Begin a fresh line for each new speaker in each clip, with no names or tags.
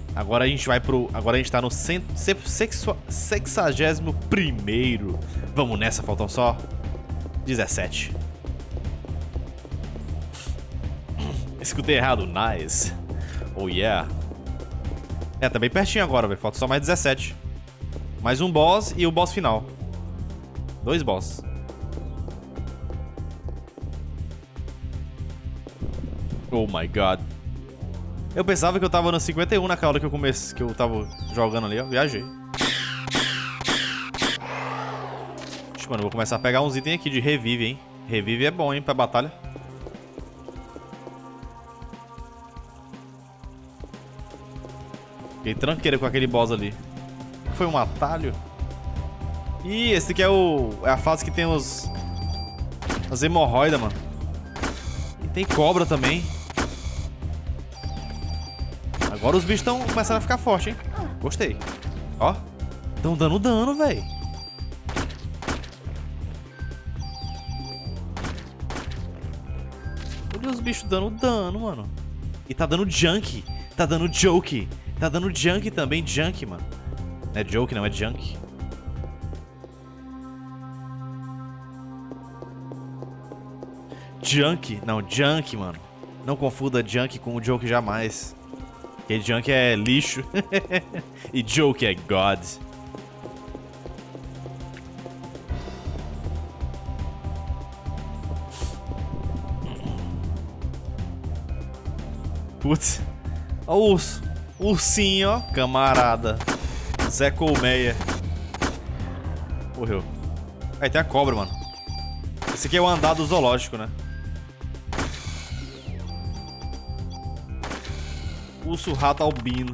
Agora a gente vai pro... Agora a gente tá no 61º. Vamos nessa, faltam só 17. Escutei errado, nice. Oh yeah. É, tá bem pertinho agora, velho. Falta só mais 17. Mais um boss e o boss final. 2 boss. Oh my god. Eu pensava que eu tava no 51 naquela hora que eu tava jogando ali, ó. Viajei. Ixi, mano, vou começar a pegar uns itens aqui de revive, hein. Revive é bom, hein, pra batalha. Fiquei tranqueira com aquele boss ali. Foi um atalho? Ih, esse aqui é a fase que tem as hemorroidas, mano. E tem cobra também. Agora os bichos estão começando a ficar fortes, hein? Gostei. Ó. Estão dando dano, velho. Olha os bichos dando dano, mano. E tá dando junk. Tá dando joke. Tá dando junk também. Junk, mano. Não é joke, não. É junk. Junk. Não, junk, mano. Não confunda junk com o joke jamais. Porque junk é lixo. E joke é God. Putz. Ó o urso. Ursinho, ó. Camarada. Zé Colmeia. Morreu. Aí tem a cobra, mano. Esse aqui é o andar do zoológico, né? Urso rato albino.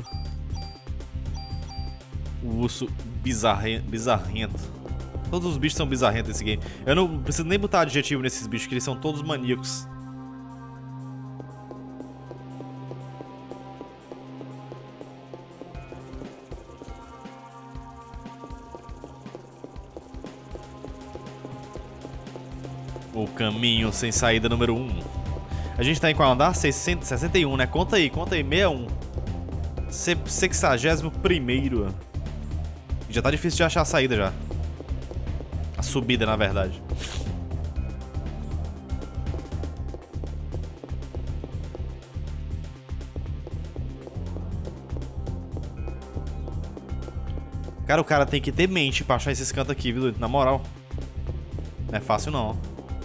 O urso bizarrento. Todos os bichos são bizarrentos nesse game. Eu não preciso nem botar adjetivo nesses bichos, que eles são todos maníacos. O caminho sem saída número 1. A gente tá em qual andar? 661, né? Conta aí, 61. 61º. Já tá difícil de achar a saída já. A subida, na verdade. Cara, o cara tem que ter mente pra achar esses cantos aqui, viu? Na moral. Não é fácil, não.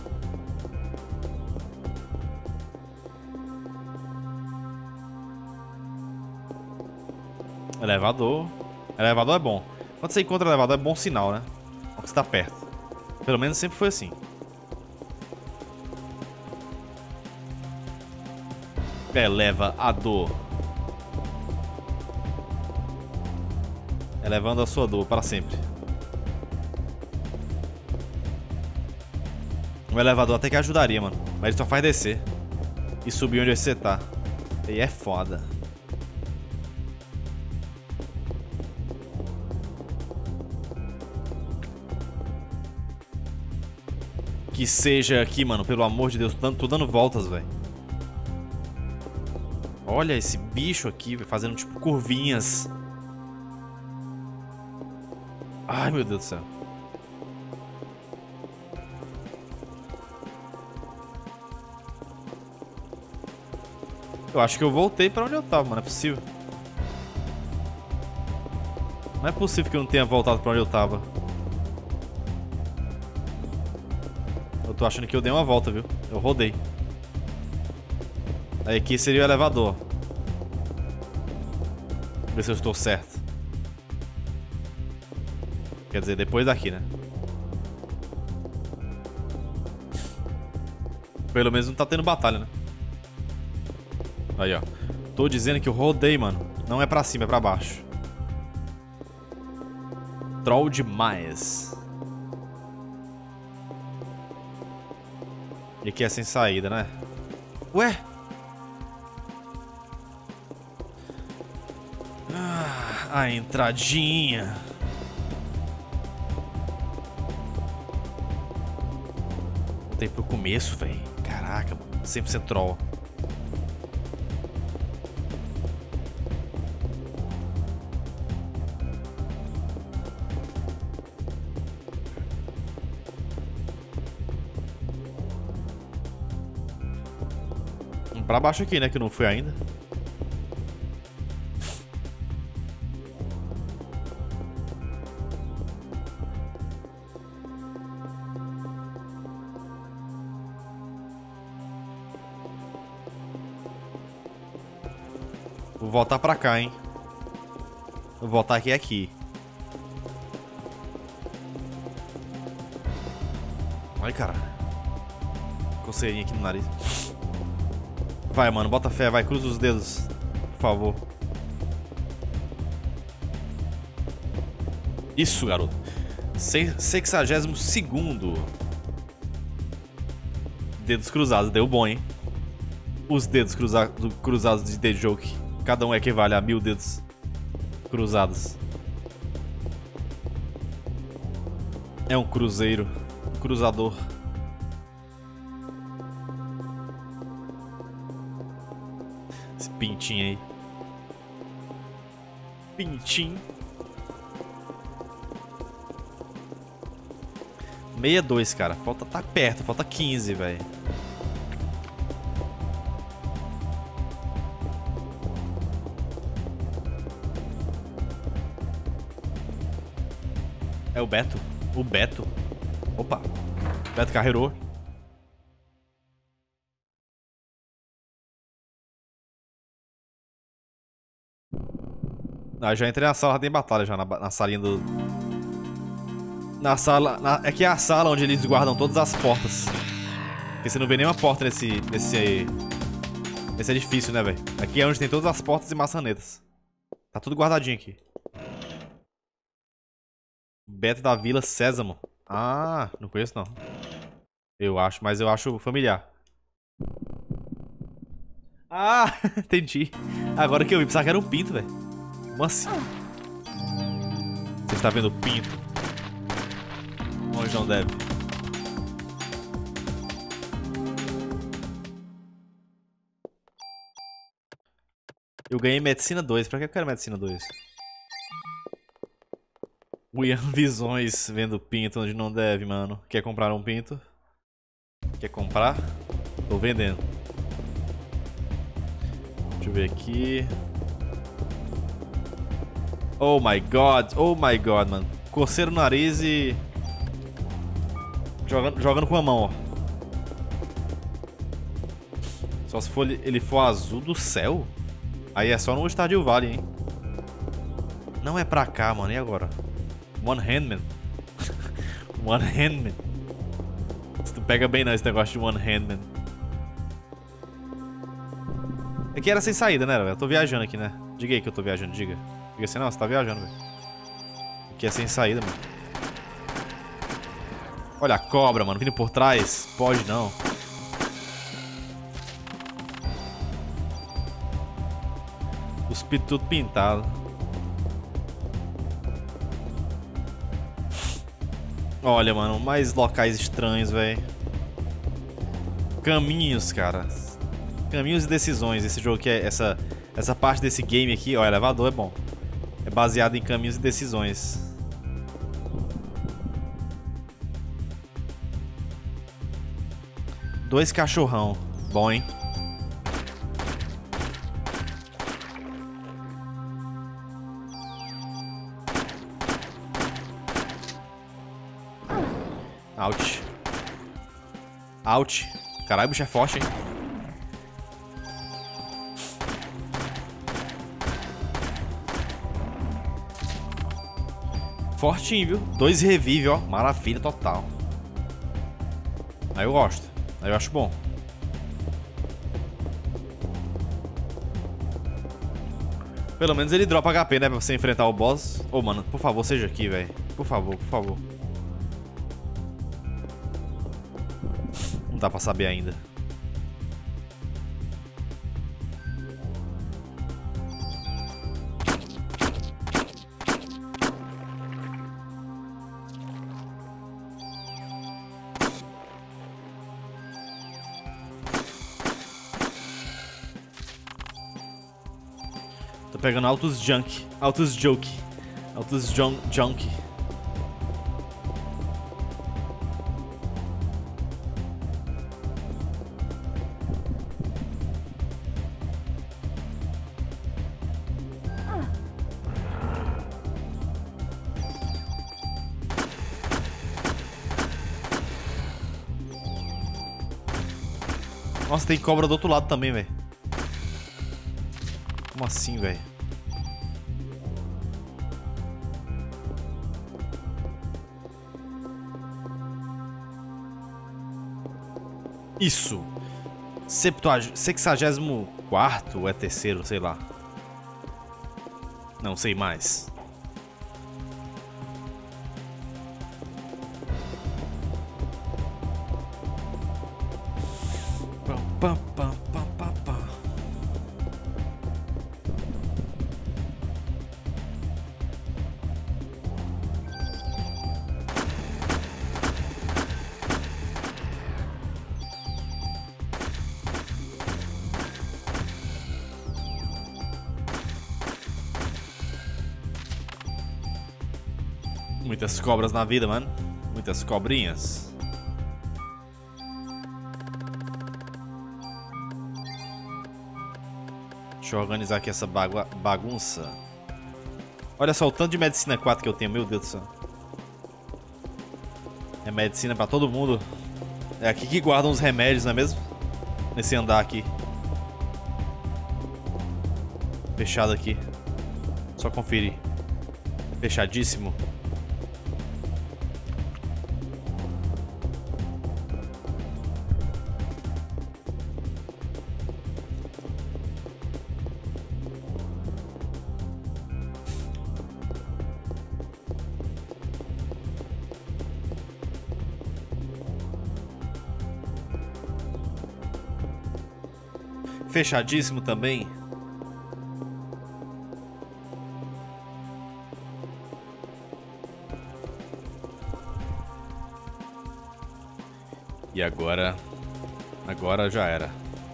Elevador. Elevador é bom. Quando você encontra elevador é bom sinal, né? Porque você tá perto. Pelo menos sempre foi assim. Elevador. Elevando a sua dor para sempre. O elevador até que ajudaria, mano. Mas ele só faz descer. E subir onde você tá. E é foda. Que seja aqui, mano. Pelo amor de Deus. Tô dando voltas, velho. Olha esse bicho aqui, fazendo tipo curvinhas. Ai, meu Deus do céu. Eu acho que eu voltei pra onde eu tava, mano. Não é possível. Não é possível que eu não tenha voltado pra onde eu tava. Eu tô achando que eu dei uma volta, viu? Eu rodei. Aí aqui seria o elevador. Vamos ver se eu estou certo. Quer dizer, depois daqui, né? Pelo menos não tá tendo batalha, né? Aí, ó. Tô dizendo que eu rodei, mano. Não é pra cima, é pra baixo. Troll demais. E aqui é sem saída, né? Ué? Ah, a entradinha. Voltei pro começo, velho. Caraca, mano. 100% troll. pra baixo aqui, né? Que não foi ainda. Vou voltar pra cá, hein. Vou voltar aqui. Ai, cara. Coceirinha aqui no nariz. Vai, mano. Bota fé. Vai. Cruza os dedos. Por favor. Isso, garoto. 62º. Dedos cruzados. Deu bom, hein. Os dedos cruzados de The Joke. Cada um equivale a 1000 dedos cruzados. É um cruzeiro. Um cruzador. Esse pintinho aí. Pintinho. 62, cara. Falta, tá perto. Falta 15, velho. É o Beto. O Beto. Opa. Beto carreirou. Ah, já entrei na sala, tem batalha já na salinha do... Na sala... Aqui é a sala onde eles guardam todas as portas. Porque você não vê nenhuma porta nesse edifício, né, velho? Aqui é onde tem todas as portas e maçanetas. Tá tudo guardadinho aqui. Beto da Vila Sésamo. Ah, não conheço não. Eu acho, mas eu acho familiar. Ah, entendi. Agora que eu vi, pensava que era um pinto, velho. Como assim? Você está vendo o pinto? Onde não deve. Eu ganhei Medicina 2. Pra que eu quero Medicina 2? William Visões vendo pinto onde não deve, mano. Quer comprar um pinto? Quer comprar? Tô vendendo. Deixa eu ver aqui. Oh my god, mano. Coceiro no nariz e... Jogando com a mão, ó. Só se for, ele for azul do céu. Aí é só no Stardew Valley, hein. Não é pra cá, mano. E agora? One Handman. One Handman. Se tu pega bem não esse negócio de One Handman. Aqui era sem saída, né, velho? Eu tô viajando aqui, né? Diga aí que eu tô viajando, diga. Diga assim, não, você tá viajando, velho. Aqui é sem saída, mano. Olha a cobra, mano, vindo por trás. Pode não. Os pitos tudo pintado. Olha, mano, mais locais estranhos, velho. Caminhos, cara. Caminhos e decisões. Esse jogo aqui é... Essa parte desse game aqui, ó, elevador é bom. É baseado em caminhos e decisões. Dois cachorrão. Bom, hein? Ouch. Ouch. Caralho, o bicho é forte, hein? Fortinho, viu? 2 revive, ó. Maravilha total. Aí eu gosto. Aí eu acho bom. Pelo menos ele dropa HP, né? Pra você enfrentar o boss. Ô, mano, por favor, seja aqui, velho. Por favor, por favor. Não dá pra saber ainda. Tô pegando altos junk. Altos joke. Altos junk. Nossa, tem cobra do outro lado também, velho. Como assim, velho? Isso. 64º ou é terceiro, sei lá. Não sei mais. Pam, pam, pam, pam, pam. Muitas cobras na vida, mano. Muitas cobrinhas. Deixa eu organizar aqui essa bagunça. Olha só o tanto de medicina 4 que eu tenho, meu Deus do céu. É medicina pra todo mundo. É aqui que guardam os remédios, não é mesmo? Nesse andar aqui. Fechado aqui. Só conferir. Fechadíssimo. Fechadíssimo também. E agora... Agora já era.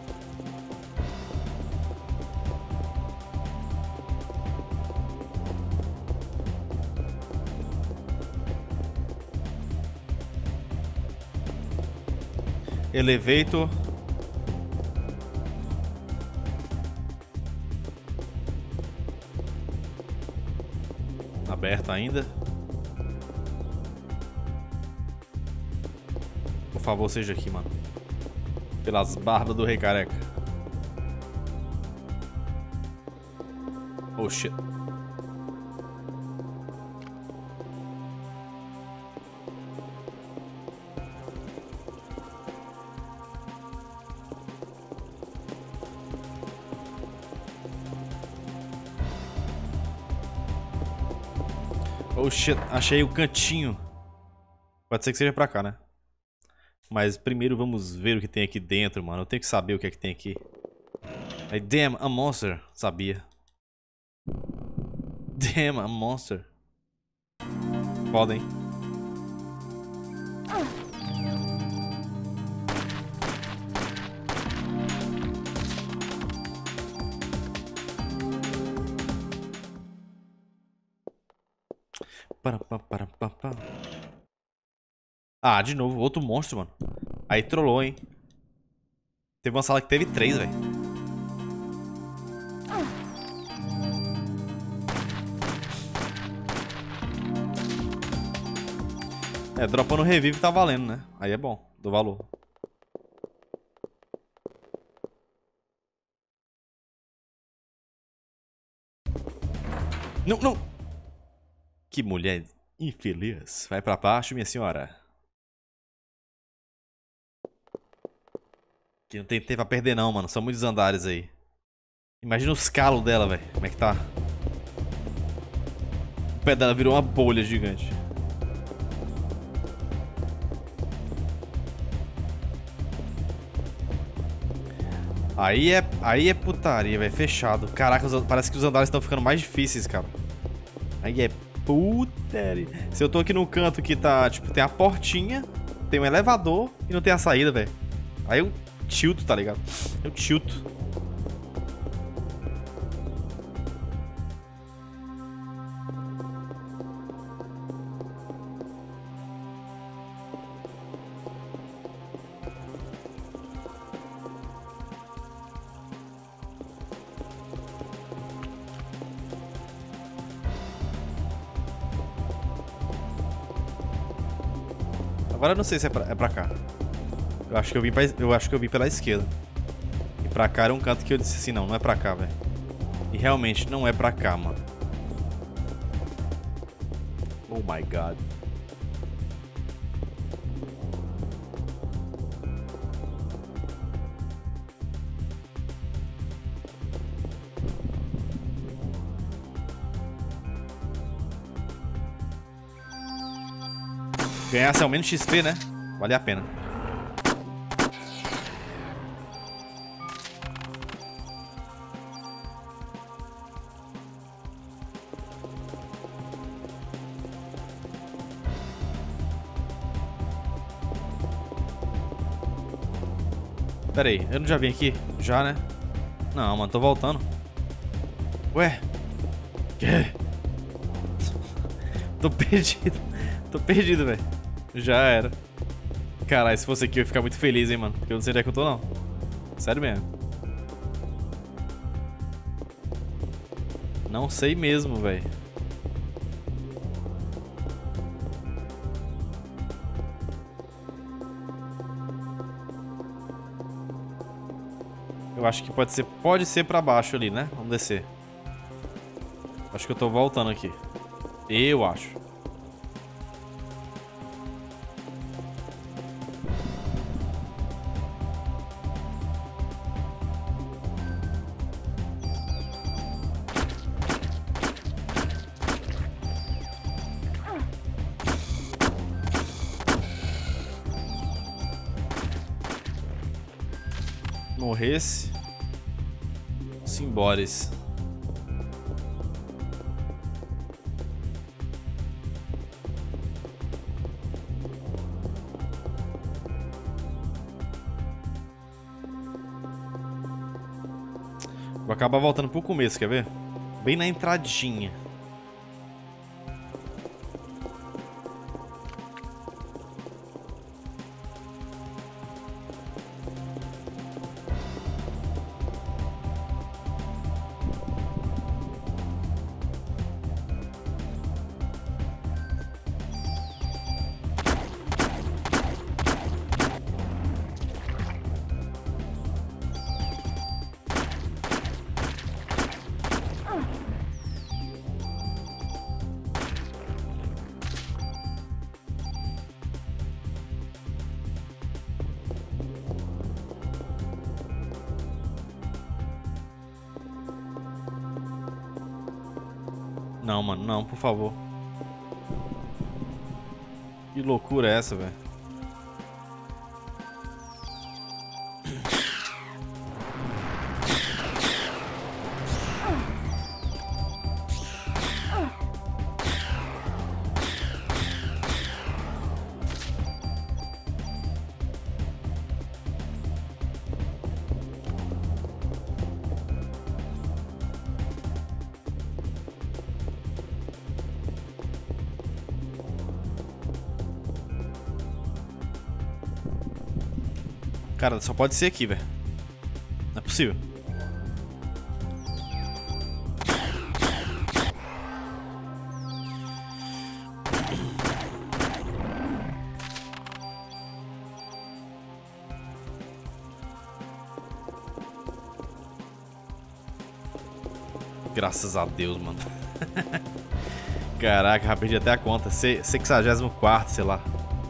Elevator. Aberto ainda. Por favor, seja aqui, mano. Pelas barbas do Rei Careca. Oh, shit. Oh shit, achei o cantinho. Pode ser que seja pra cá, né? Mas primeiro vamos ver o que tem aqui dentro, mano. Eu tenho que saber o que é que tem aqui. Aí, damn, a monster. Sabia. Damn, a monster. Foda, hein? Ah, de novo, outro monstro, mano. Aí trollou, hein. Teve uma sala que teve 3, velho. É, dropando revive tá valendo, né? Aí é bom, do valor. Não, não! Que mulher infeliz. Vai pra baixo, minha senhora. Que não tem tempo pra perder não, mano. São muitos andares aí. Imagina os calos dela, velho. Como é que tá? O pé dela virou uma bolha gigante. Aí é putaria, velho. Fechado. Caraca, parece que os andares estão ficando mais difíceis, cara. Aí é putaria. Se eu tô aqui no canto que tá, tipo, tem a portinha, tem um elevador e não tem a saída, velho. Aí eu tilto, tá ligado? Eu tilto. Agora eu não sei se é pra cá. Eu acho que eu vim pela esquerda. Pra cá era um canto que eu disse assim, não, não é pra cá, velho. E realmente não é pra cá, mano. Oh my god. Ganhasse ao menos XP, né? Vale a pena. Pera aí, eu não já vim aqui? Já, né? Não, mano, tô voltando. Ué? Que? Tô perdido. Tô perdido, velho. Já era. Caralho, se fosse aqui eu ia ficar muito feliz, hein, mano. Porque eu não sei onde é que eu tô, não. Sério mesmo. Não sei mesmo, velho. Eu acho que pode ser pra baixo ali, né? Vamos descer. Acho que eu tô voltando aqui. Eu acho. Morresse. Simbores. Vou acabar voltando pro começo, quer ver? Bem na entradinha. Não, mano, não, por favor. Que loucura é essa, velho? Cara, só pode ser aqui, velho. Não é possível. Graças a Deus, mano. Caraca, já perdi até a conta. 64º, sei lá.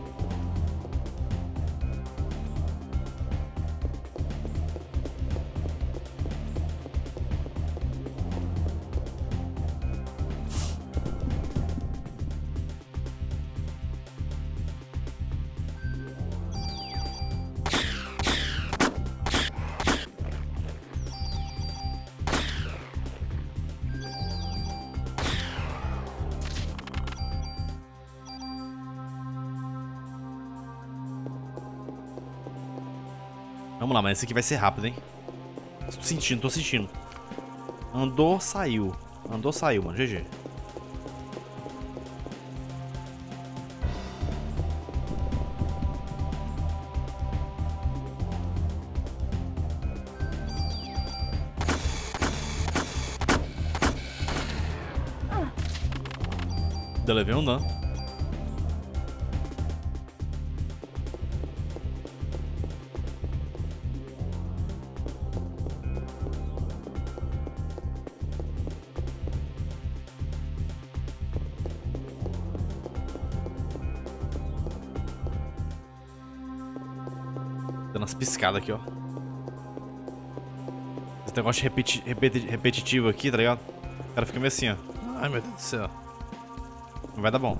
Vamos lá, mas esse aqui vai ser rápido, hein? Tô sentindo, tô sentindo. Andou, saiu. Andou, saiu, mano. GG. Ainda levei um dano. Umas piscadas aqui, ó. Esse negócio repetitivo aqui, tá ligado? O cara fica meio assim, ó. Ai, meu Deus do céu. Não vai dar bom.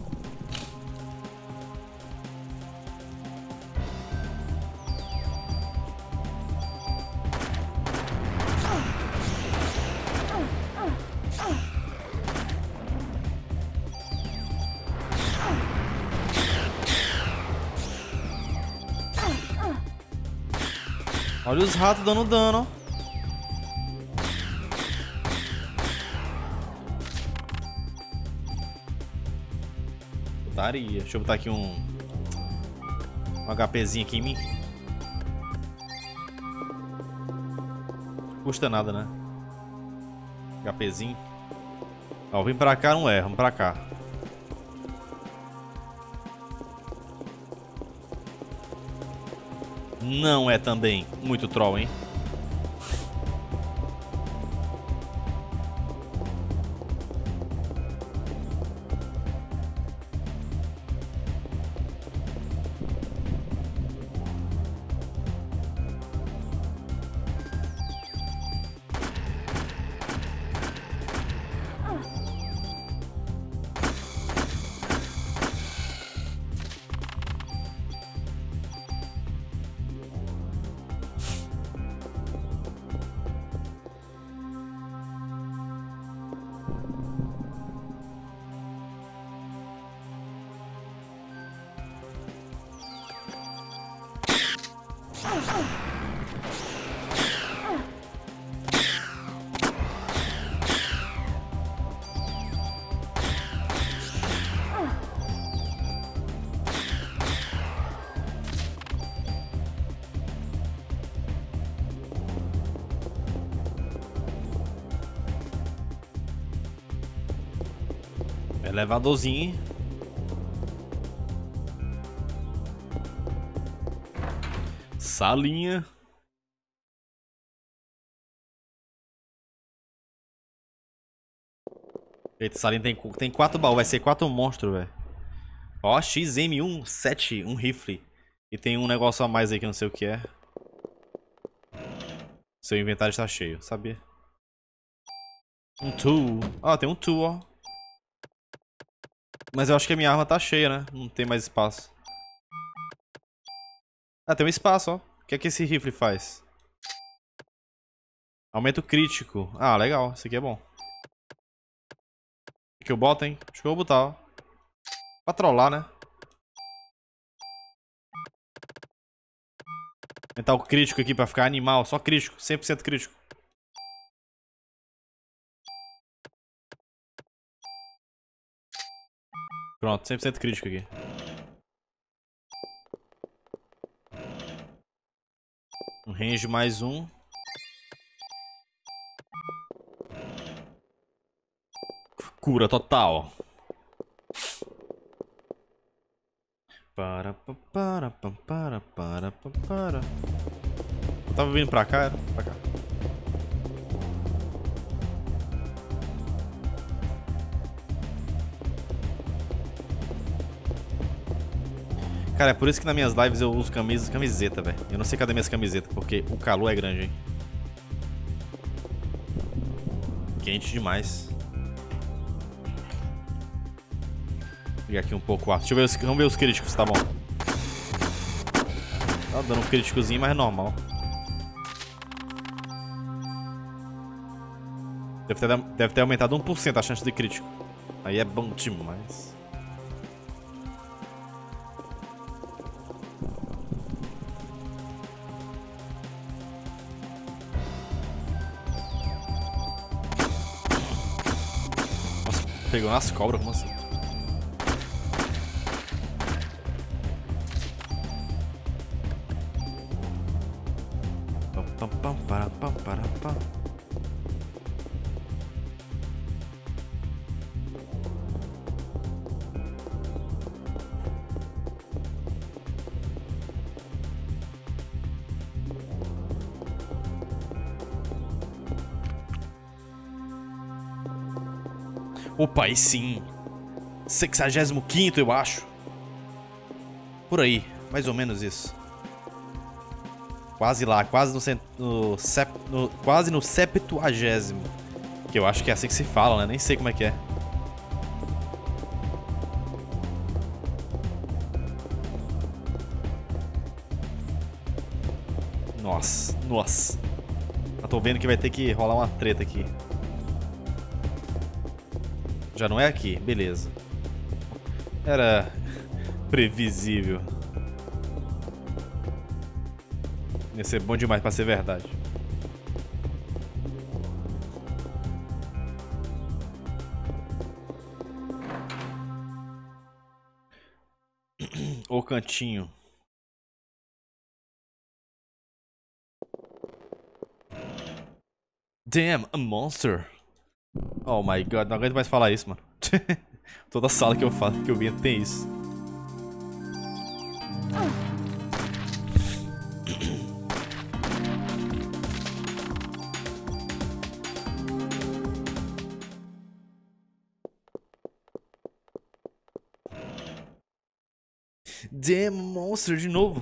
Olha os ratos dando dano, ó. Putaria. Deixa eu botar aqui um HPzinho aqui em mim. Não custa nada, né? HPzinho. Ó, vim pra cá, não é. Vamos pra cá. Não é também muito troll, hein? Elevadorzinho. Salinha. Eita, salinha tem 4 baús. Vai ser 4 monstros, velho. Ó, XM17, um rifle. E tem um negócio a mais aí que eu não sei o que é. Seu inventário está cheio, sabia? Um tool. Ó, tem um tool, ó. Mas eu acho que a minha arma tá cheia, né? Não tem mais espaço. Ah, tem um espaço, ó. O que é que esse rifle faz? Aumento crítico. Ah, legal. Isso aqui é bom. O que eu boto, hein? Acho que eu vou botar, ó. Pra trollar, né? Aumentar o crítico aqui pra ficar animal. Só crítico. 100% crítico. Pronto, 100% crítico aqui. Um range mais um. Cura total. Para. Eu tava vindo pra cá, era? Pra cá. Cara, é por isso que nas minhas lives eu uso camiseta, velho. Eu não sei cadê minhas camisetas, porque o calor é grande, hein. Quente demais. Vou pegar aqui um pouco o ar. Vamos ver os críticos, tá bom. Tá dando um críticozinho, mas é normal. Deve ter aumentado 1% a chance de crítico. Aí é bom demais. Pegou umas cobras, como assim? Opa, aí sim. 65º, eu acho. Por aí, mais ou menos isso. Quase lá, quase quase no 70º. Que eu acho que é assim que se fala, né? Nem sei como é que é. Nossa, nossa. Eu tô vendo que vai ter que rolar uma treta aqui. Já não é aqui, beleza. Era previsível. Ia ser bom demais pra ser verdade. O cantinho. Damn, a monster. Oh my god, não aguento mais falar isso, mano. Toda sala que eu falo, que eu vi tem isso. Damn, monster de novo.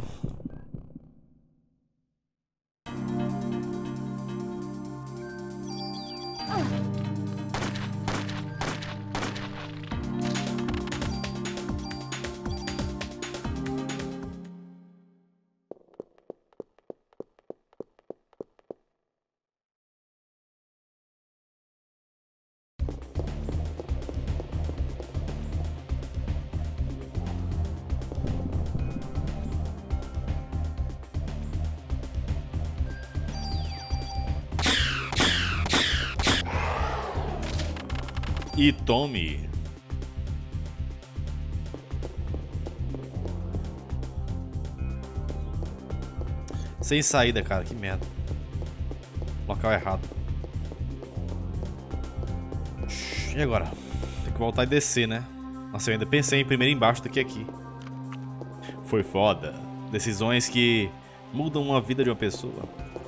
E tome. Sem saída, cara, que merda. Local errado. E agora? Tem que voltar e descer, né? Nossa, eu ainda pensei em primeiro embaixo do que aqui. Foi foda. Decisões que mudam uma vida de uma pessoa.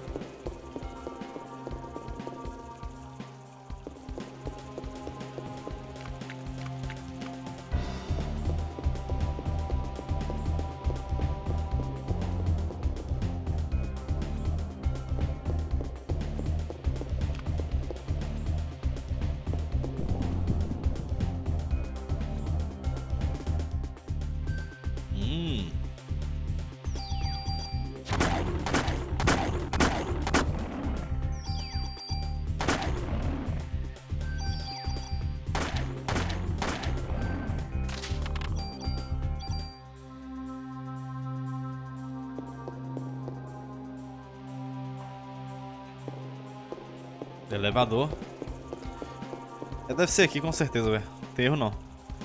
Elevador. Deve ser aqui com certeza, velho. Tem erro não.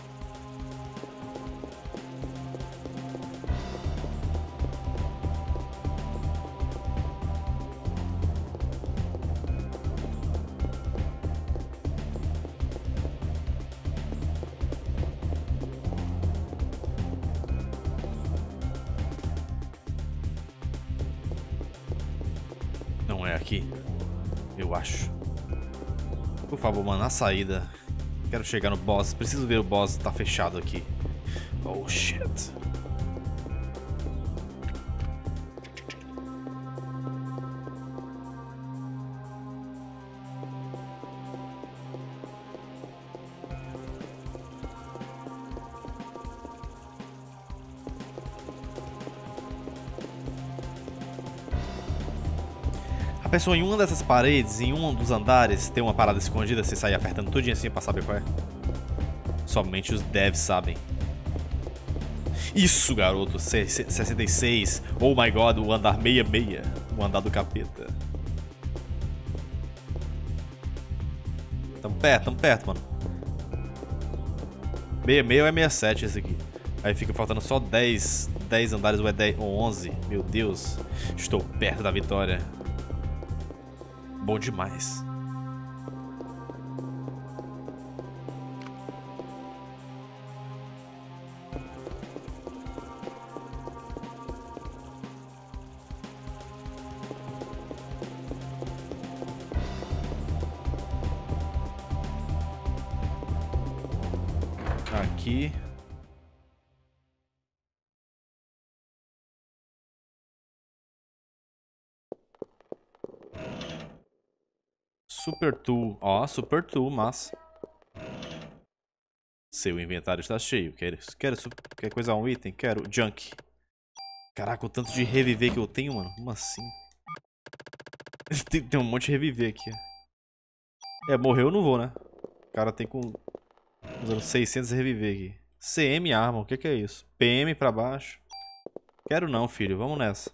Não é aqui. Eu acho. Por favor, mano, na saída. Quero chegar no boss. Preciso ver o boss. Tá fechado aqui. Oh, shit. A pessoa em uma dessas paredes, em um dos andares, tem uma parada escondida, você sai apertando tudinho assim pra saber qual é. Somente os devs sabem. Isso, garoto. 66. Oh my god, o andar 66. O andar do capeta. Tamo perto, mano. 66 ou é 67 esse aqui. Aí fica faltando só 10 andares ou é 10 ou 11. Meu Deus. Estou perto da vitória. Bom demais. Aqui. Super Tool. Ó, Super Tool, massa. Seu inventário está cheio. Quer coisa um item? Quero. Junk. Caraca, o tanto de reviver que eu tenho, mano. Como assim? Tem um monte de reviver aqui. É, morreu eu não vou, né? O cara tem com... usando 600 reviver aqui. CM Arma, o que é isso? PM pra baixo. Quero não, filho. Vamos nessa.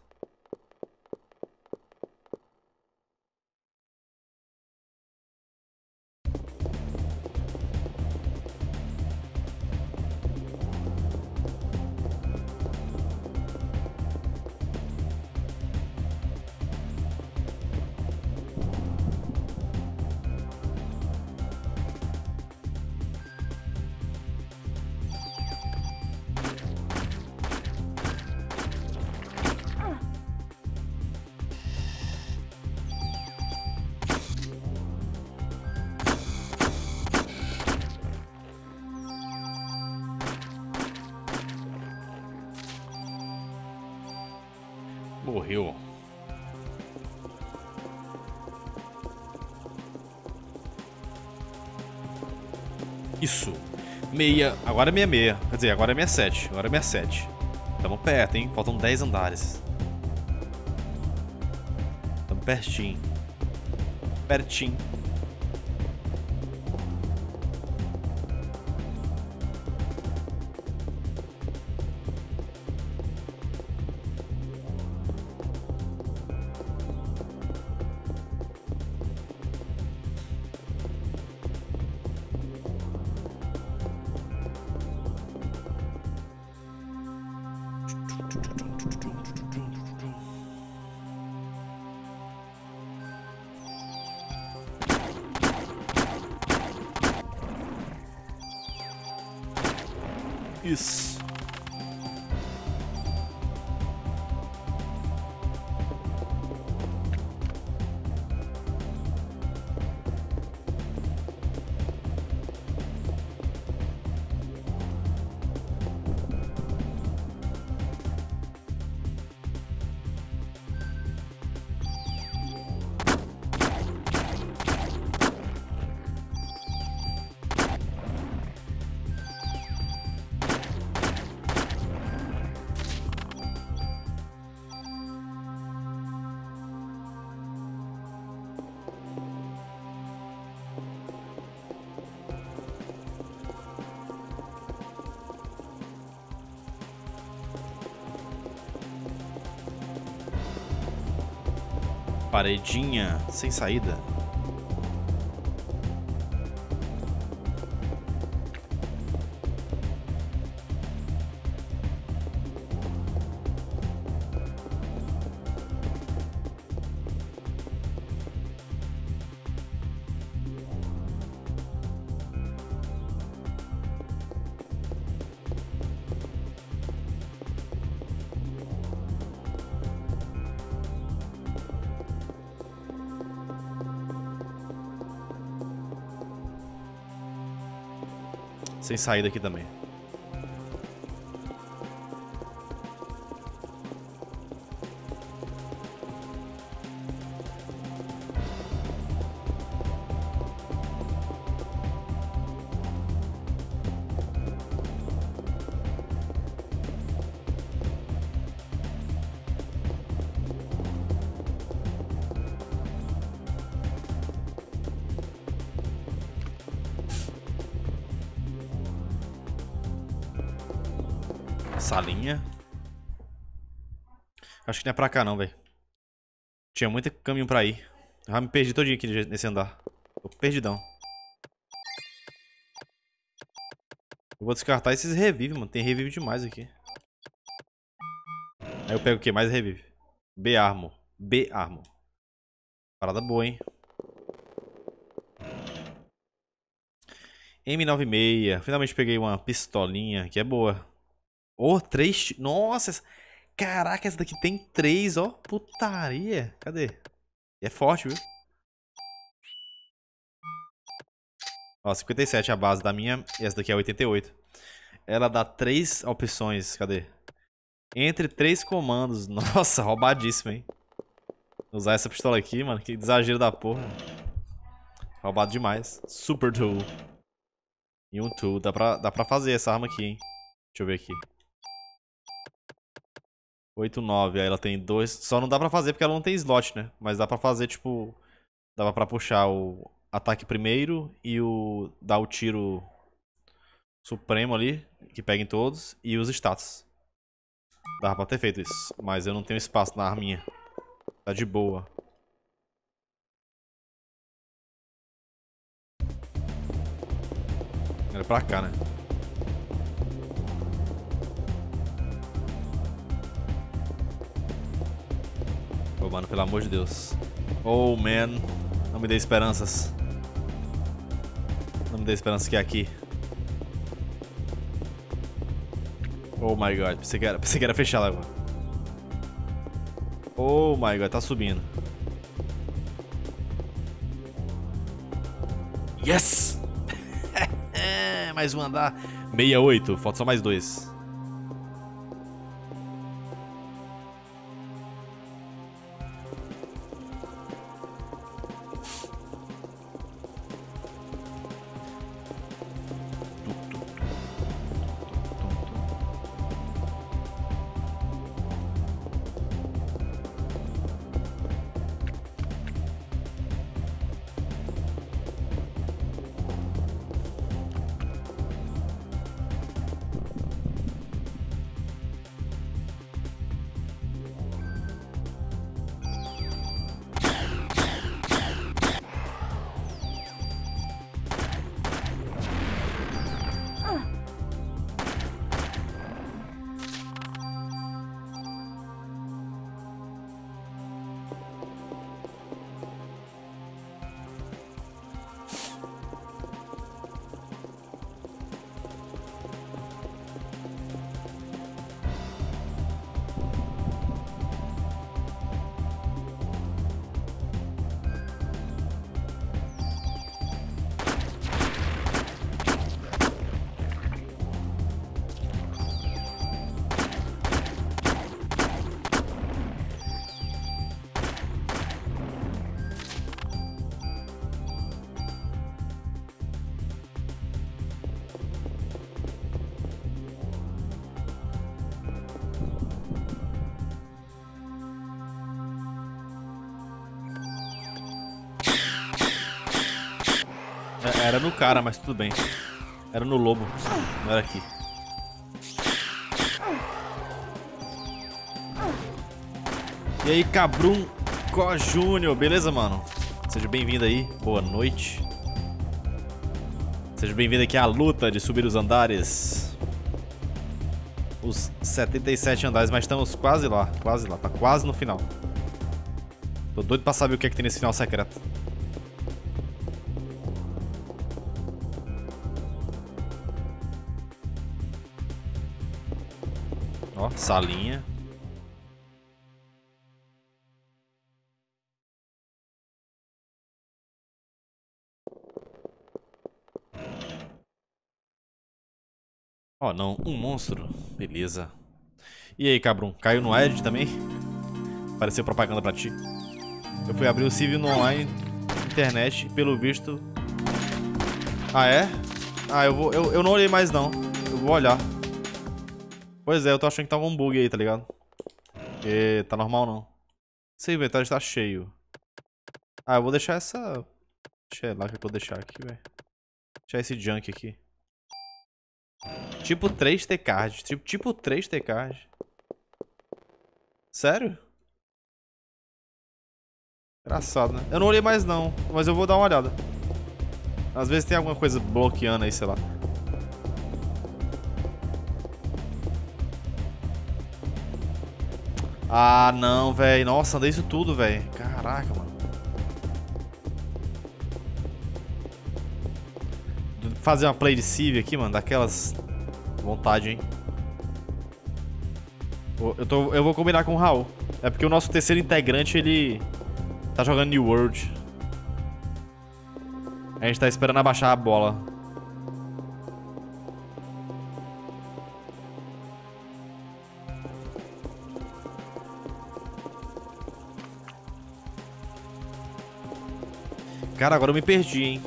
Morreu. Isso. Meia. Agora é 66. Quer dizer, agora é 67. Agora é 67. Tamo perto, hein? Faltam 10 andares. Tamo pertinho. Pertinho. Isso. Paredinha sem saída. Sem saída aqui também. Salinha. Acho que não é pra cá não, velho. Tinha muito caminho pra ir. Eu já me perdi todinho aqui nesse andar. Tô perdidão. Eu vou descartar esses revive, mano. Tem revive demais aqui. Aí eu pego o que? Mais revive. B-Armor. B-Armor. Parada boa, hein? M96. Finalmente peguei uma pistolinha que é boa. Oh, 3... Nossa! Caraca, essa daqui tem 3, ó. Putaria. Cadê? É forte, viu? Ó, 57 é a base da minha. E essa daqui é 88. Ela dá 3 opções. Cadê? Entre 3 comandos. Nossa, roubadíssimo, hein? Usar essa pistola aqui, mano. Que exagero da porra. Roubado demais. Super tool. E um tool. Dá pra fazer essa arma aqui, hein? Deixa eu ver aqui. 8, 9. Aí ela tem 2. Só não dá pra fazer porque ela não tem slot, né? Mas dá pra fazer, tipo... Dava pra puxar o ataque primeiro e o... Dar o tiro supremo ali, que pega em todos. E os status. Dava pra ter feito isso. Mas eu não tenho espaço na arminha. Tá de boa. Olha pra cá, né? Ô, mano, pelo amor de Deus. Oh, man. Não me dê esperanças. Não me dê esperanças que é aqui. Oh my god. Pensei que era fechar lá agora. Oh my god, tá subindo. Yes! Mais um andar. 68, falta só mais 2. Era no cara, mas tudo bem. Era no lobo, não era aqui. E aí, Cabrum Co Júnior, beleza, mano? Seja bem-vindo aí, boa noite. Seja bem-vindo aqui à luta de subir os andares. Os 77 andares, mas estamos quase lá, tá quase no final. Tô doido pra saber o que é que tem nesse final secreto. Ó, salinha. Ó, não, um monstro. Beleza. E aí, Cabrum, caiu no Edge também? Apareceu propaganda pra ti. Eu fui abrir o Civil no online, internet, e pelo visto... Ah, é? Ah, eu não olhei mais não. Eu vou olhar. Pois é, eu tô achando que tava um bug aí, tá ligado? Porque tá normal não. Seu inventário está cheio. Ah, eu vou deixar essa... Deixa lá que eu vou deixar aqui, velho. Deixar esse junk aqui. Tipo 3 T-Card. Tipo 3 T-Card. Sério? Engraçado, né? Eu não olhei mais não, mas eu vou dar uma olhada. Às vezes tem alguma coisa bloqueando aí, sei lá. Ah, não, velho. Nossa, andei isso tudo, velho. Caraca, mano. Fazer uma play de Civ aqui, mano. Daquelas... Vontade, hein. Eu vou combinar com o Raul. É porque o nosso terceiro integrante, ele... Tá jogando New World. A gente tá esperando abaixar a bola. Cara, agora eu me perdi, hein?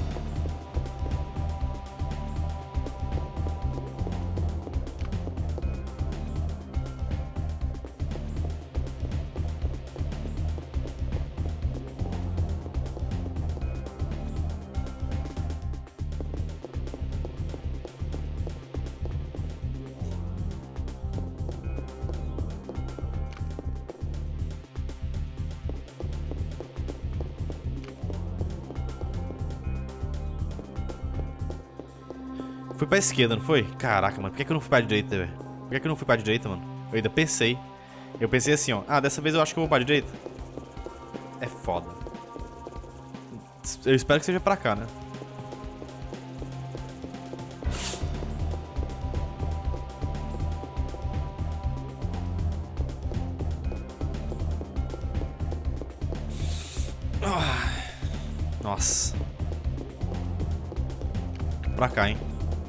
Fui pra esquerda, não foi? Caraca, mano, por que eu não fui pra direita, velho? Por que eu não fui pra direita, mano? Eu ainda pensei. Eu pensei assim, ó. Ah, dessa vez eu acho que eu vou pra direita. É foda. Eu espero que seja pra cá, né? Nossa. Pra cá, hein?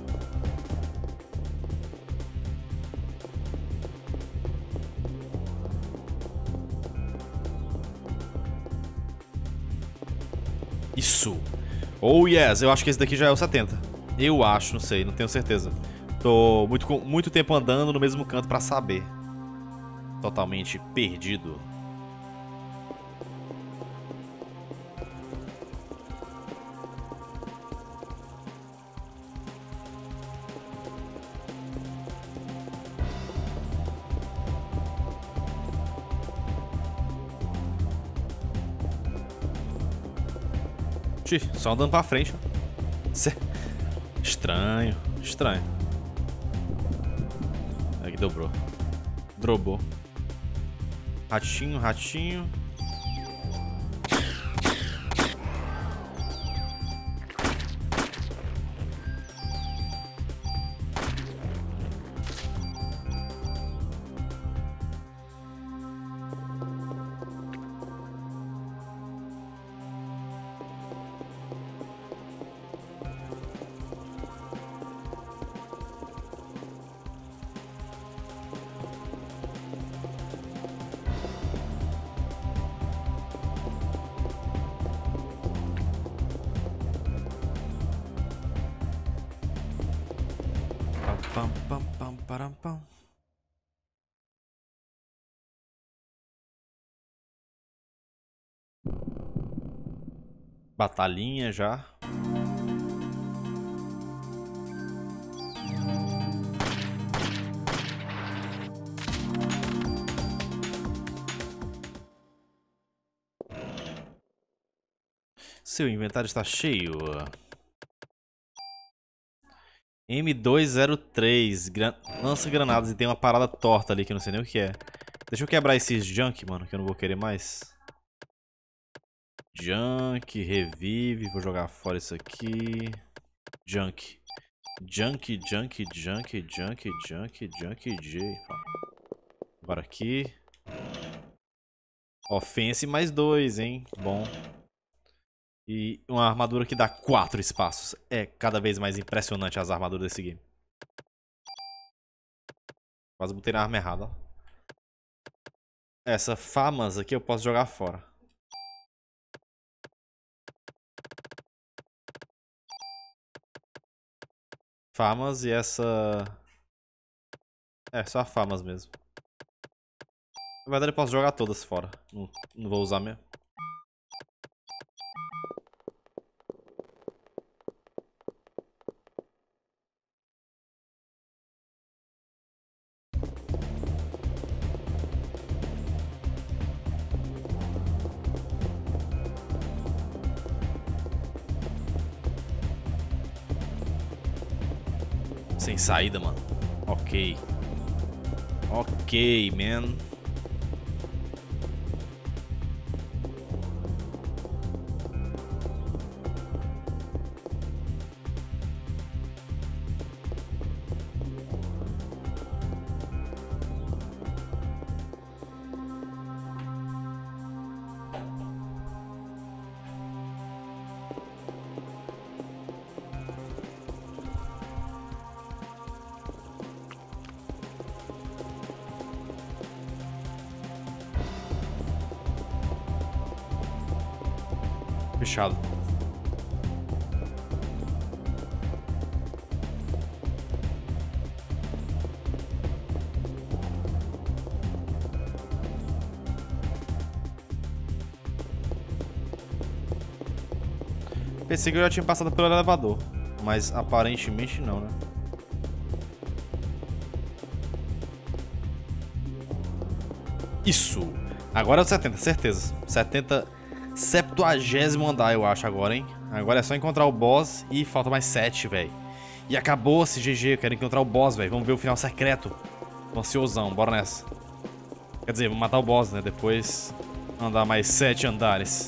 Isso. Oh, yes. Eu acho que esse daqui já é o 70. Eu acho, não sei, não tenho certeza. Tô muito tempo andando no mesmo canto pra saber. Totalmente perdido. Só andando pra frente. Estranho, estranho. Aqui dobrou. Drobou. Ratinho, ratinho. Pam, pam, pam, param, pam. Batalhinha já. Seu inventário está cheio. M203. Lança granadas e tem uma parada torta ali que eu não sei nem o que é. Deixa eu quebrar esses junk, mano, que eu não vou querer mais. Junk, revive. Vou jogar fora isso aqui. Junk. Junk, junk, junk, junk, junk, junk, J. Agora aqui. Offense mais 2, hein? Bom. E uma armadura que dá 4 espaços. É cada vez mais impressionante as armaduras desse game. Quase botei na arma errada, ó. Essa famas aqui eu posso jogar fora. Famas e essa... É, só a famas mesmo. Na verdade eu posso jogar todas fora. Não vou usar mesmo. Sem saída, mano. Ok. Ok, man. Fechado. Pensei que eu já tinha passado pelo elevador, mas aparentemente não, né? Isso! Agora é o 70, certeza. 70, 70º andar, eu acho, agora, hein? Agora é só encontrar o boss e falta mais 7, velho. E acabou-se, GG. Eu quero encontrar o boss, velho. Vamos ver o final secreto. Tô ansiosão, bora nessa. Quer dizer, vamos matar o boss, né? Depois andar mais 7 andares.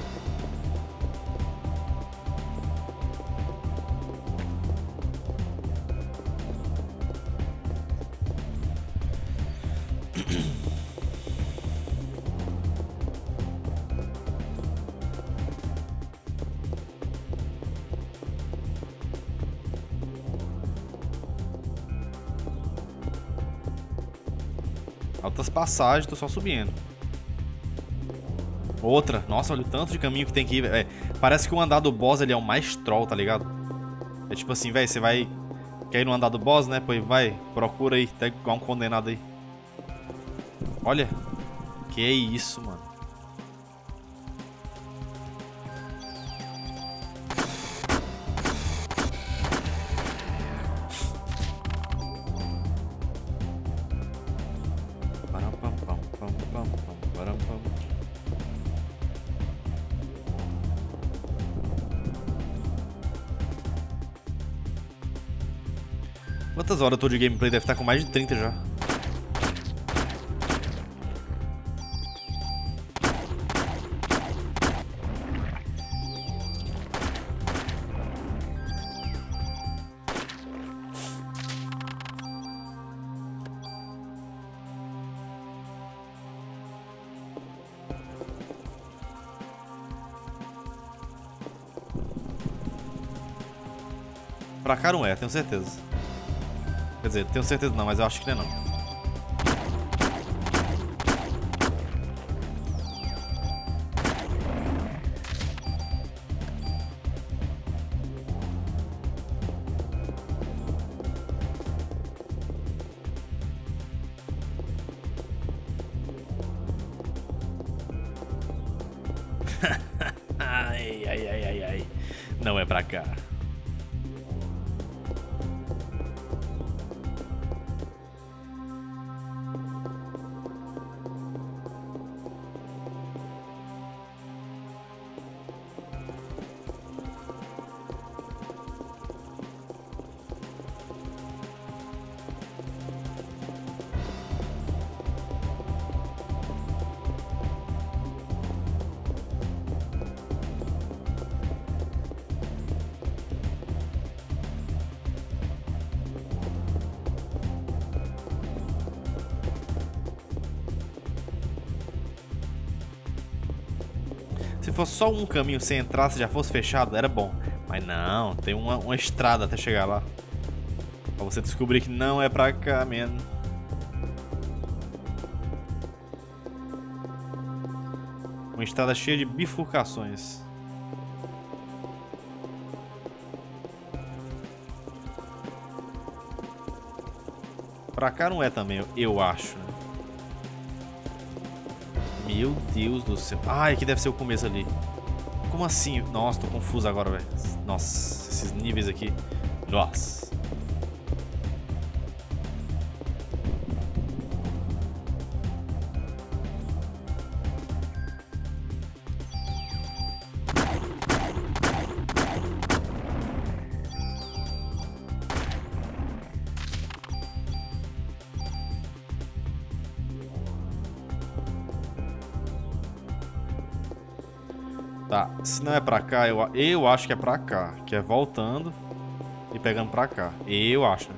Altas passagens, tô só subindo. Outra. Nossa, olha o tanto de caminho que tem que ir, velho. Parece que o andar do boss ele é o mais troll, tá ligado? É tipo assim, velho, você vai... Quer ir no andar do boss, né? Pois vai, procura aí. Tá igual um condenado aí. Olha. Que é isso, mano. Quantas horas eu tô de gameplay? Deve estar com mais de 30 já. Pra cá não é, tenho certeza. Quer dizer, tenho certeza não, mas eu acho que não é não. Ai, ai, ai, ai, ai. Não é pra cá. Se fosse só um caminho sem entrar, se já fosse fechado, era bom. Mas não, tem uma estrada até chegar lá. Pra você descobrir que não é pra cá, man. Uma estrada cheia de bifurcações. Pra cá não é também, eu acho, né? Meu Deus do céu. Ah, aqui deve ser o começo ali. Como assim? Nossa, tô confuso agora, velho. Nossa, esses níveis aqui. Nossa. Tá, se não é pra cá, eu acho que é pra cá. Que é voltando e pegando pra cá. Eu acho, né?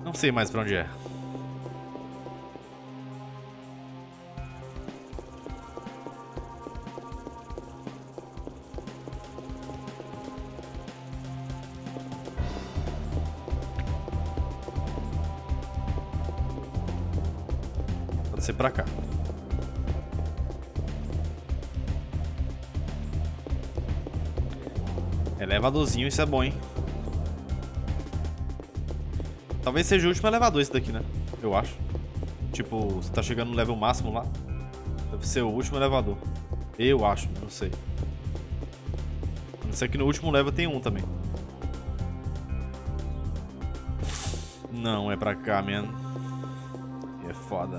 Não sei mais pra onde é. Pode ser pra cá. Elevadorzinho, isso é bom, hein? Talvez seja o último elevador esse daqui, né? Eu acho. Tipo, você tá chegando no level máximo lá. Deve ser o último elevador. Eu acho, não sei. A não ser que no último level tem um também. Não, é pra cá, man. É foda.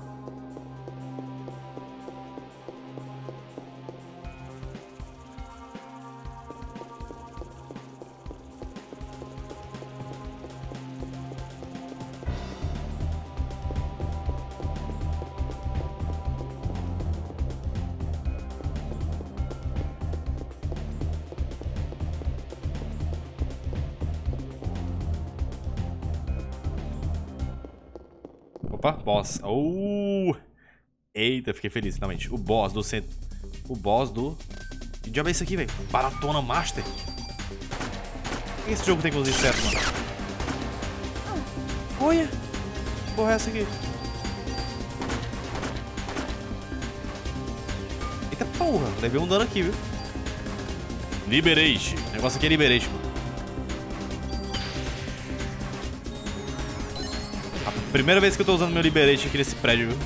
Opa, boss. Eita, fiquei feliz, finalmente. O boss do centro. O boss do... Que diabo é isso aqui, velho? Baratona Master. Por que esse jogo tem com os insetos, mano? Olha! Que porra é essa aqui? Eita porra, levei um dano aqui, viu? Liberate. O negócio aqui é Liberate, mano. Primeira vez que eu tô usando meu Liberate aqui nesse prédio, viu?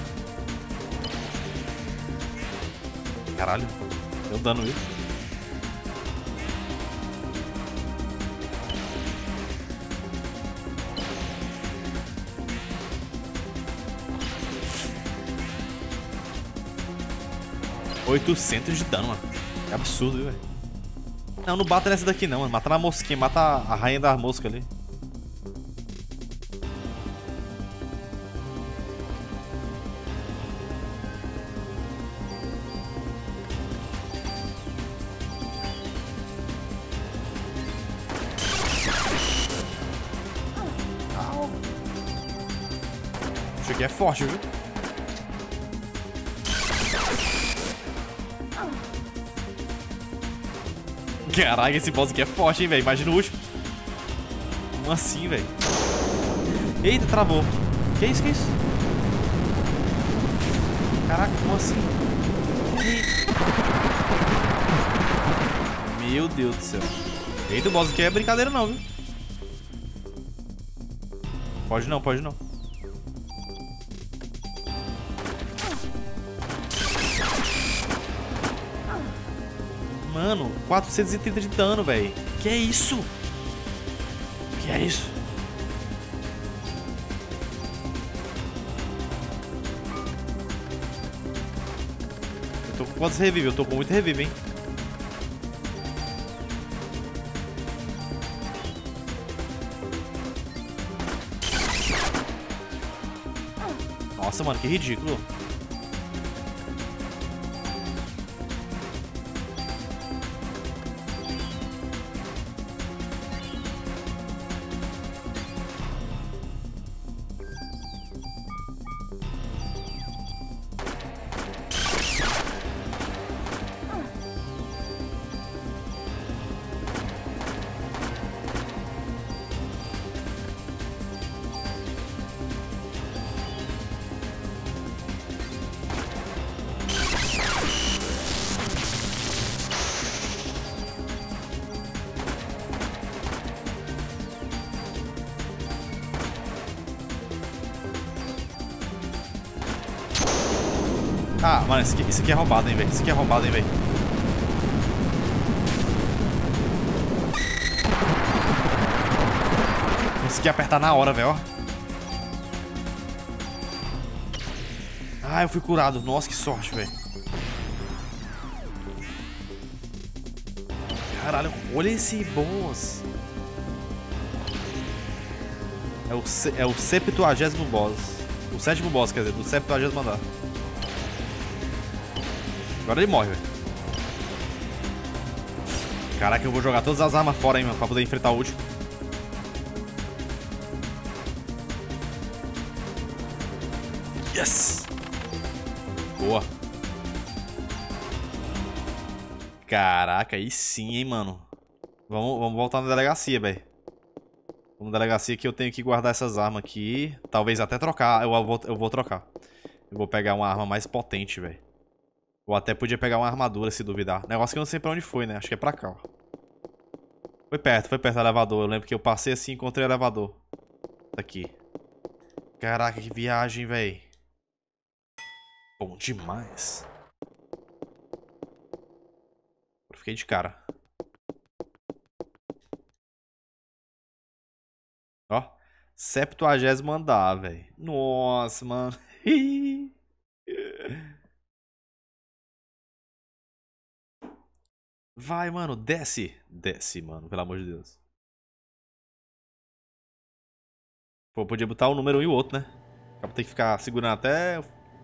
Caralho, deu dano, viu? $800 de dano, mano. É absurdo, viu, velho? Não, não bata nessa daqui não, mano. Mata na mosquinha, mata a rainha da mosca ali. Isso aqui é forte, viu? Caraca, esse boss aqui é forte, hein, velho? Imagina o último. Como assim, velho? Eita, travou. Que isso, que isso? Caraca, como assim? Meu Deus do céu. Eita, o boss aqui é brincadeira não, viu? Pode não, pode não. Mano, 430 de dano, velho. Que é isso? Que é isso? Eu tô com quantos revive? Eu tô com muito revive, hein? Nossa, mano, que ridículo. Ah, mano, isso aqui é roubado, hein, velho. Isso aqui é roubado, hein, velho. Consegui apertar na hora, velho, ó. Ah, eu fui curado. Nossa, que sorte, velho. Caralho, olha esse boss. É o 70º boss. O 7º boss, quer dizer, do 70º andar. Agora ele morre, velho. Caraca, eu vou jogar todas as armas fora, hein, mano, pra poder enfrentar o último. Yes! Boa. Caraca, aí sim, hein, mano. Vamos voltar na delegacia, velho. Vamos na delegacia que eu tenho que guardar essas armas aqui. Talvez até trocar. Eu vou trocar. Eu vou pegar uma arma mais potente, velho. Ou até podia pegar uma armadura, se duvidar. Negócio que eu não sei pra onde foi, né? Acho que é pra cá, ó. Foi perto do elevador. Eu lembro que eu passei assim e encontrei o elevador. Tá aqui. Caraca, que viagem, velho. Bom demais. Eu fiquei de cara. Ó. 70º andar, velho. Nossa, mano. Vai, mano. Desce. Desce, mano. Pelo amor de Deus. Pô, podia botar um número e o outro, né? Acaba ter que ficar segurando até...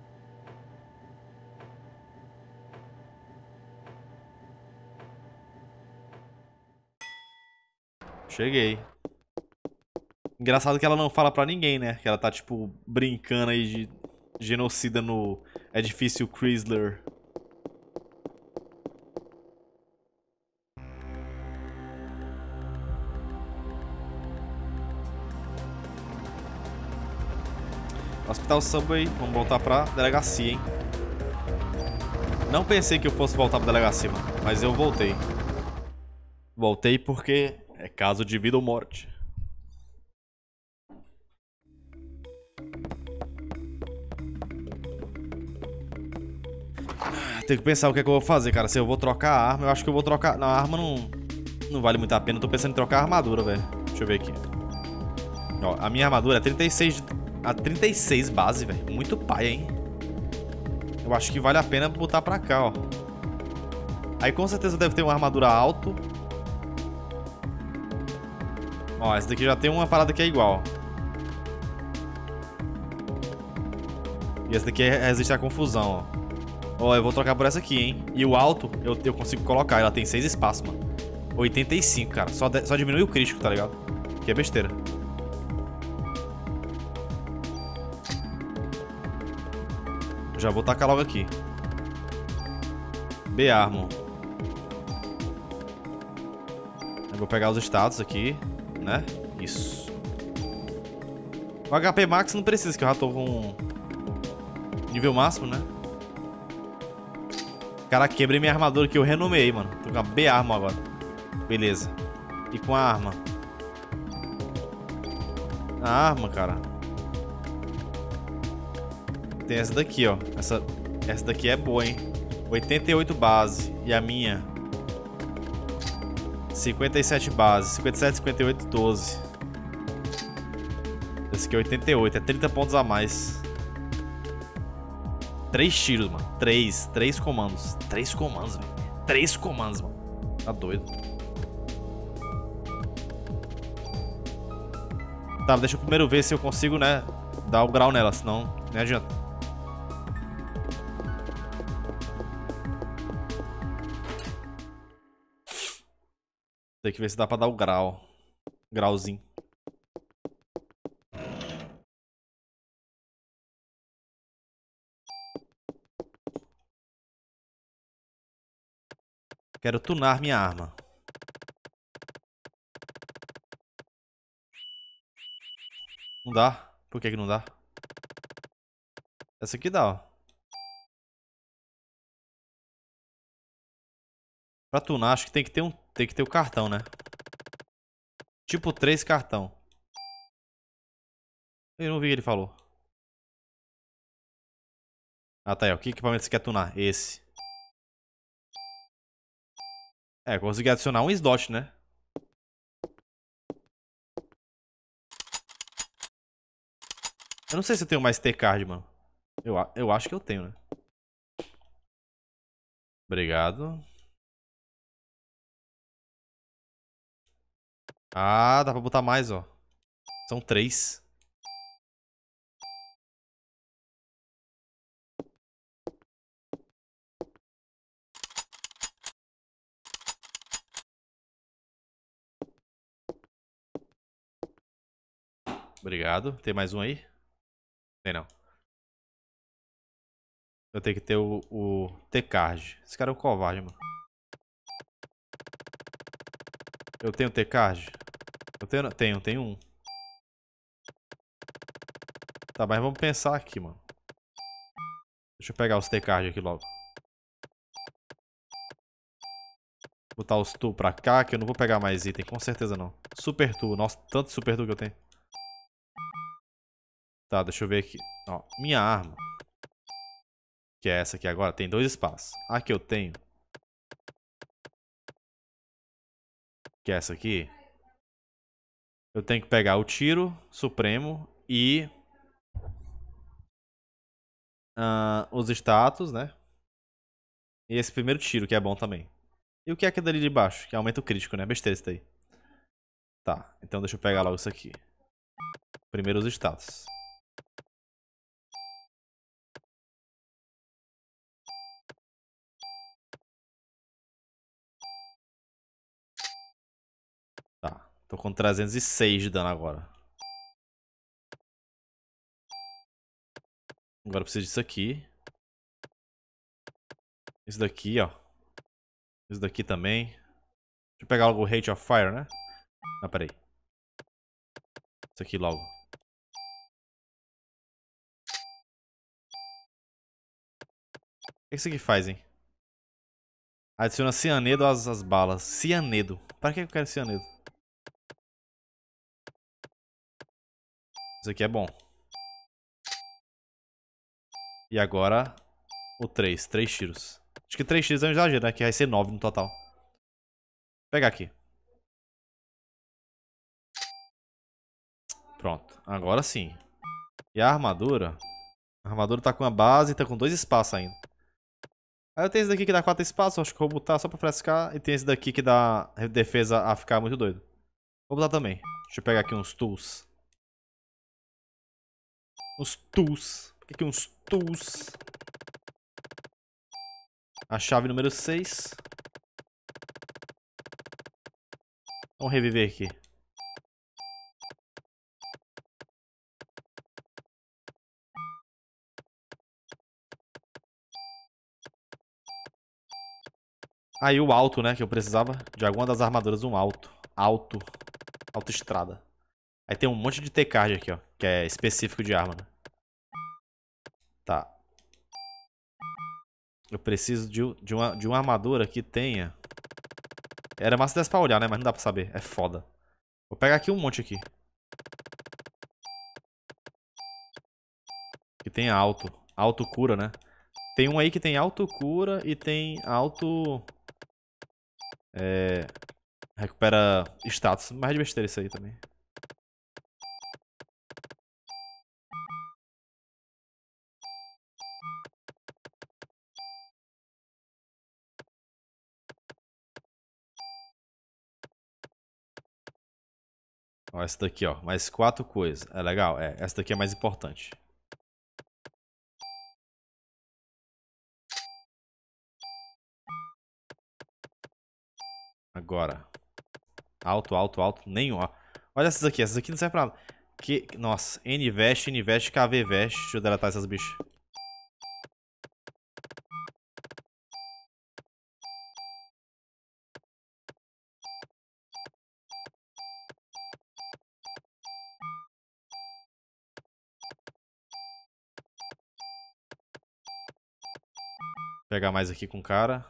Cheguei. Engraçado que ela não fala pra ninguém, né? Que ela tá, tipo, brincando aí de genocida no edifício Chrysler. Hospital Subway, vamos voltar pra delegacia, hein? Não pensei que eu fosse voltar pra delegacia, mano, mas eu voltei. Voltei porque é caso de vida ou morte. Tenho que pensar o que é que eu vou fazer, cara. Se eu vou trocar a arma, eu acho que eu vou trocar... Não, a arma não vale muito a pena. Eu tô pensando em trocar a armadura, velho. Deixa eu ver aqui. Ó, a minha armadura é 36... A 36 base, velho. Muito pai, hein? Eu acho que vale a pena botar pra cá, ó. Aí com certeza deve ter uma armadura alto. Ó, essa daqui já tem uma parada que é igual. E essa daqui resiste à confusão, ó. Ó, eu vou trocar por essa aqui, hein. E o alto, eu consigo colocar. Ela tem 6 espaços, mano. 85, cara. Só diminui o crítico, tá ligado? Que é besteira. Já vou tacar logo aqui. B-Armor. Eu vou pegar os status aqui, né? Isso. O HP Max não precisa, que eu já tô com nível máximo, né? Cara, quebrei minha armadura que eu renomeei, mano. Tô com a B-Armor agora. Beleza. E com a arma. A arma, cara. Tem essa daqui, ó. Essa daqui é boa, hein? 88 base. E a minha? 57 base. 57, 58, 12. Esse aqui é 88. É 30 pontos a mais. 3 tiros, mano. 3 comandos. 3 comandos, velho. 3 comandos, mano. Tá doido. Tá, deixa eu primeiro ver se eu consigo, né, dar o grau nela, senão não adianta. Tem que ver se dá pra dar o grau. Grauzinho. Quero tunar minha arma. Não dá? Por que que não dá? Essa aqui dá, ó. Pra tunar, acho que tem que ter o cartão, né? Tipo 3 cartão. Eu não vi o que ele falou. Ah, tá aí, ó. Que equipamento você quer tunar? Esse. É, consegui adicionar um slot, né? Eu não sei se eu tenho mais T-Card, mano. Eu acho que eu tenho, né? Obrigado. Ah, dá pra botar mais, ó. São 3. Obrigado. Tem mais um aí? Tem não. Eu tenho que ter o T-Card. Esse cara é um covarde, mano. Eu tenho T-Card? Eu tenho um. Tá, mas vamos pensar aqui, mano. Deixa eu pegar os T-Card aqui logo. Botar os Tu pra cá, que eu não vou pegar mais item, com certeza não. Super Tu, nossa, tanto Super Tu que eu tenho. Tá, deixa eu ver aqui. Ó, minha arma, que é essa aqui agora, tem 2 espaços. A que eu tenho, que é essa aqui, eu tenho que pegar o tiro supremo e os status, né? E esse primeiro tiro, que é bom também. E o que é aquele ali de baixo? Que aumenta o crítico, né? Besteira isso daí. Tá, então deixa eu pegar logo isso aqui. Primeiro os status. Tá, tô com 306 de dano agora. Agora eu preciso disso aqui. Isso daqui, ó. Isso daqui também. Deixa eu pegar logo o Rate of Fire, né? Ah, peraí. Isso aqui logo. O que isso aqui faz, hein? Adiciona cianedo às balas. Cianedo. Pra que eu quero cianedo? Isso aqui é bom. E agora, o 3. 3 tiros. Acho que 3 tiros é um exagero, né? Que vai ser 9 no total. Vou pegar aqui. Pronto. Agora sim. E a armadura? A armadura tá com uma base e tá com 2 espaços ainda. Aí eu tenho esse daqui que dá 4 espaços, acho que eu vou botar só pra frescar. E tem esse daqui que dá defesa a ficar muito doido. Vou botar também. Deixa eu pegar aqui uns tools. Uns tools. Por que aqui uns tools? A chave número 6. Vamos reviver aqui. Aí o alto, né? Que eu precisava de alguma das armaduras. Um alto. Autoestrada. Aí tem um monte de T-Card aqui, ó. Que é específico de arma, né? Tá. Eu preciso de uma armadura que tenha. Era massa dessa pra olhar, né? Mas não dá pra saber. É foda. Vou pegar aqui um monte aqui. Que tem alto. Auto cura, né? Tem um aí que tem auto cura e tem auto. Recupera status. Mais de besteira isso aí também. Ó, essa daqui, ó. Mais 4 coisas. É legal? É. Essa daqui é mais importante. Agora. Alto. Nenhum, ó. Olha essas aqui. Essas aqui não servem pra nada. Nossa. N-Vest, KV Vest. Deixa eu deletar essas bichas. Pegar mais aqui com o cara.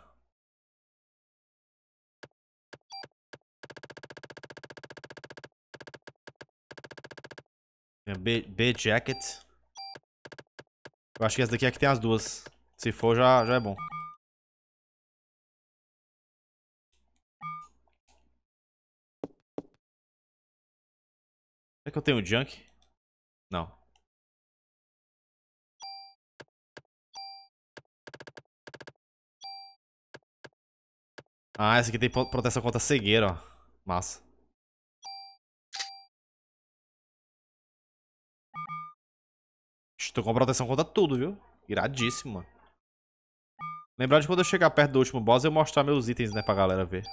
Tem a B-Jacket. Eu acho que essa daqui é que tem as duas. Se for, já é bom. É que eu tenho o Junk? Não. Ah, essa aqui tem proteção contra cegueira, ó. Massa. Estou com proteção contra tudo, viu? Iradíssimo, mano. Lembrar de quando eu chegar perto do último boss, eu mostrar meus itens, né, pra galera ver.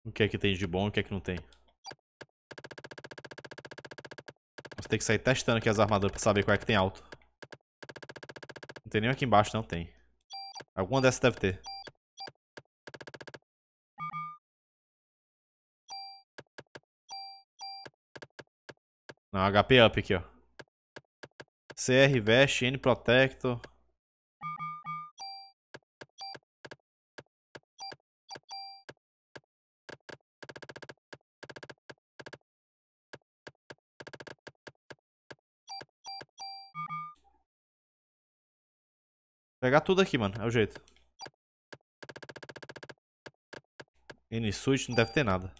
O que é que tem de bom e o que é que não tem. Você tem que sair testando aqui as armaduras pra saber qual é que tem alto. Não tem nem aqui embaixo, não tem. Alguma dessas deve ter. Não, HP up aqui, ó. CR Vest, N Protector. Pegar tudo aqui, mano. É o jeito. N-Suit não deve ter nada.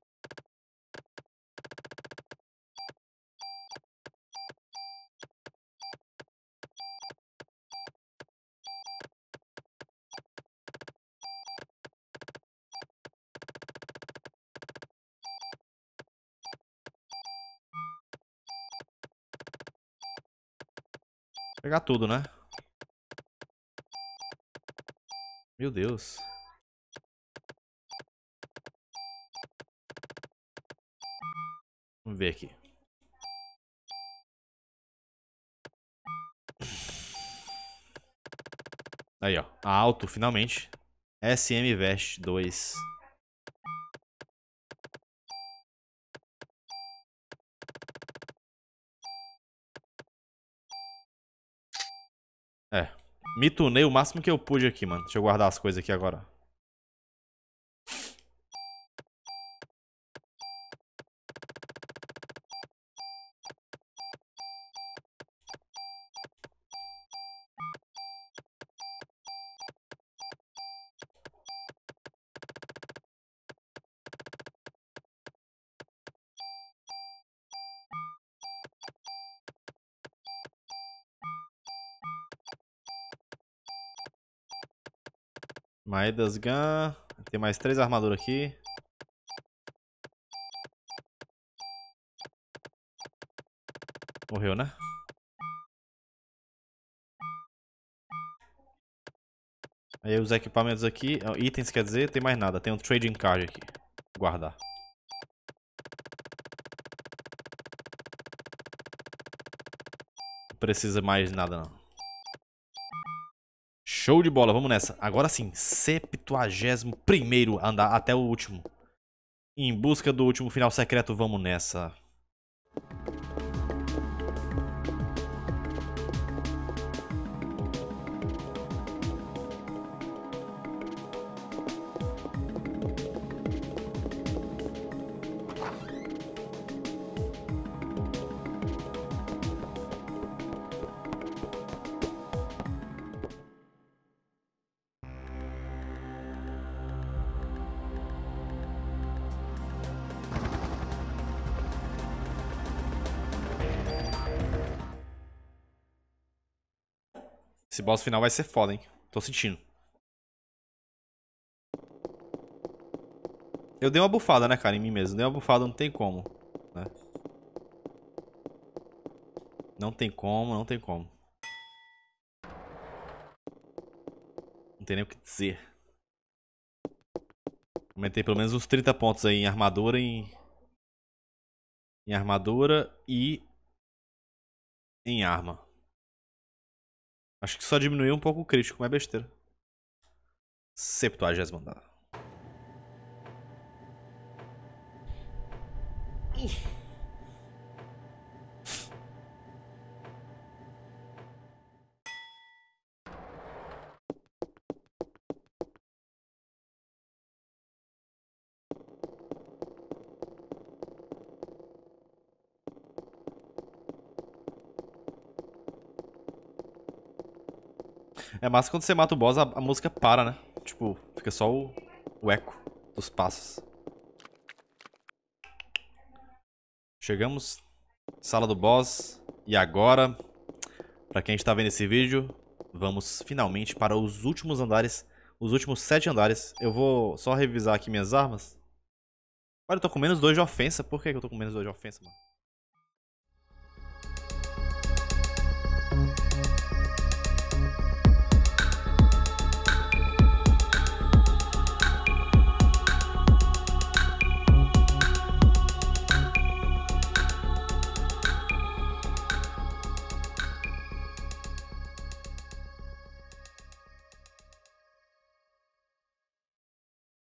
Pegar tudo, né? Meu Deus. Vamos ver aqui. Aí, ó. Alto, finalmente. SM Vest 2. É. Me tunei o máximo que eu pude aqui, mano. Deixa eu guardar as coisas aqui agora. Maedas Gun. Tem mais 3 armaduras aqui. Morreu, né? Aí os equipamentos aqui. Itens, quer dizer, tem mais nada. Tem um trading card aqui. Guardar. Não precisa mais nada, não. Show de bola, vamos nessa. Agora sim, 71º andar até o último. Em busca do último final secreto, vamos nessa. Esse boss final vai ser foda, hein? Tô sentindo. Eu dei uma bufada, né, cara, em mim mesmo. Dei uma bufada, não tem como, né? Não tem como, não tem como. Não tem nem o que dizer. Aumentei pelo menos uns 30 pontos aí em armadura e... Em armadura e... Em arma. Acho que só diminuiu um pouco o crítico, mas é besteira. 70º andar. É massa quando você mata o boss, a música para, né? Tipo, fica só o eco dos passos. Chegamos. Sala do boss. E agora, pra quem está vendo esse vídeo, vamos finalmente para os últimos andares. Os últimos 7 andares. Eu vou só revisar aqui minhas armas. Olha, eu tô com menos 2 de ofensa. Por que eu tô com menos 2 de ofensa, mano?